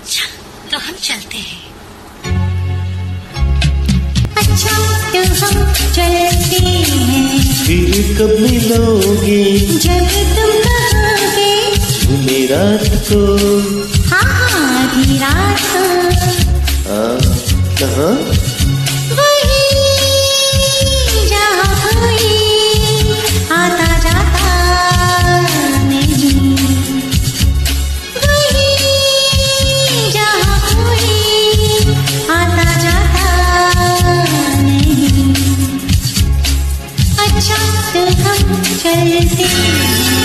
अच्छा तो हम चलते हैं। अच्छा तो हम चलते हैं। फिर कब मिलोगे? जब तुम कहोगे। झूमे रात को। हाँ आधी रात को। कहाँ? वही जहाँ कोई आता जाता नहीं। वही जहाँ कोई आता जाता नहीं। अच्छा तो हम चलते हैं।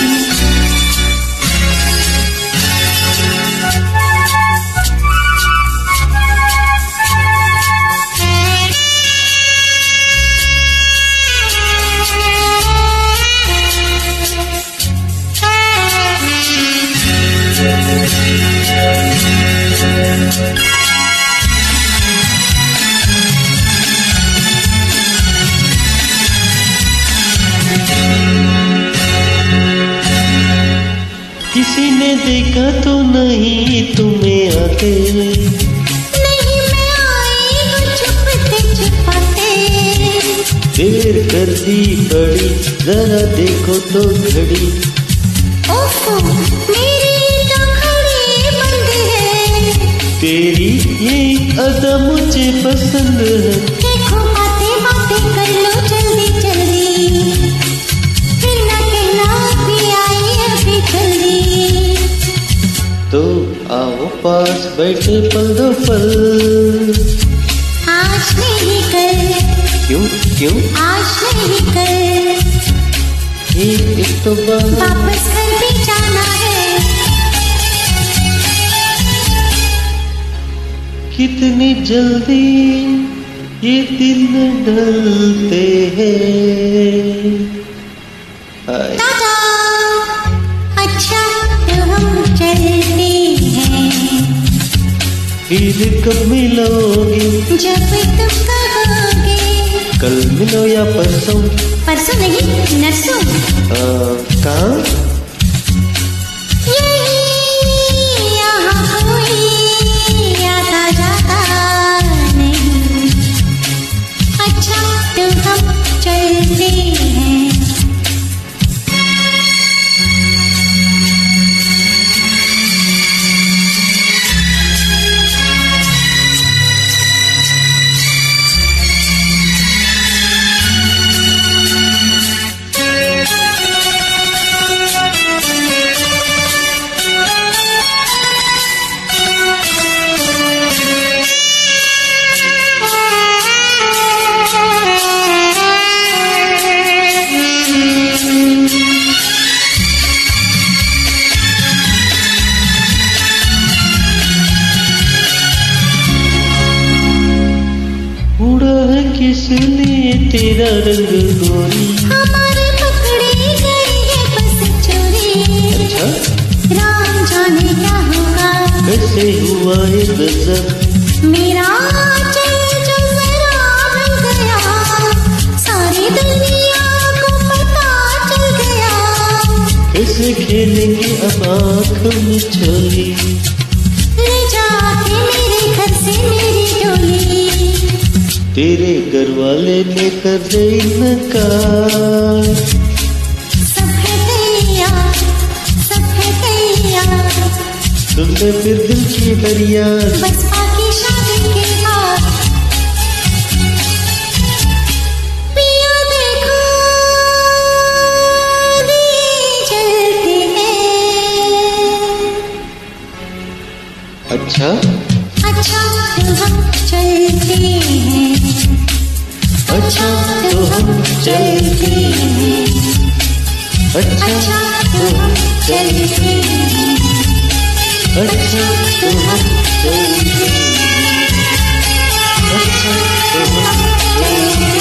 किसी ने देखा तो नहीं तुम्हें आते? नहीं मैं आई हूँ छुपते छुपाते। देर कर दी बड़ी, जरा देखो तो घड़ी। ओहो मेरी तो घड़ी बंद है। तेरी ये अदा मुझे पसंद है। देखो बातें बातें कर लो जल्दी जल्दी। फिर ना कहना भी आई अभी जल्दी। तो आओ पास बैठे पल दो पल। आज नहीं कल। क्यों क्यों? आज नहीं कल। एक तो वापस घर भी जाना है। कितनी जल्दी ये दिन ढलते हैं। दादा अच्छा तो हम चलते हैं। फिर कब मिलोगे? जब तुम कहोगे। कल मिलो या परसों? परसों नहीं नरसों। कहाँ? यही यहाँ कोई आता जाता नहीं। अच्छा तो हम चलते हैं। किस लिए तेरा रंग गोरी? हमारे पकड़े गई है बस चोरी। अच्छा? राम जाने क्या होगा। कैसे हुआ ये गजब? मेरा चल जो जरा मिल गया। सारी दुनिया को पता चल गया। कैसे खेलेंगे अब आँख में चोरी? ले जाके मेरे घर से मेरी डोली। तेरे घर वाले ने कर दे इनकार। सब है तैयार, सब है तैयार। सुन ले फिर दिल की फरियाद। बस बाकी शादी के बाद। पिया देखो दिए जलते हैं। अच्छा अच्छा तो हम चलते हैं। अच्छा तो हम चलते हैं। अच्छा तो हम चलते हैं। अच्छा तो हम चलते हैं। अच्छा तो हम चलते हैं।